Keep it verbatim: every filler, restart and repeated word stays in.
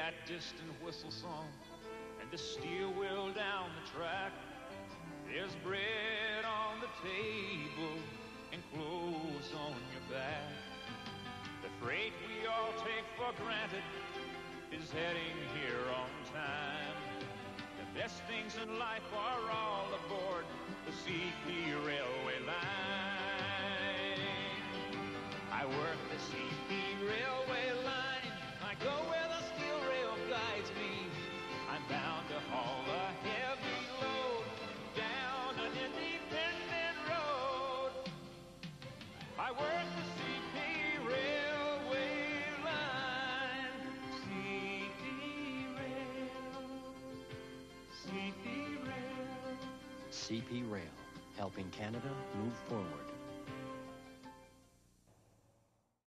that distant whistle song and the steel wheel down the track. There's bread on the table and clothes on your back. The freight we all take for granted is heading here on time. The best things in life are all aboard the C P railway line. I work the C P railway line. I go where the steel rail guides me. I'm bound to haul a heavy load down an independent road. I work the C P railway line. C P rail, C P rail. C P Rail, helping Canada move forward.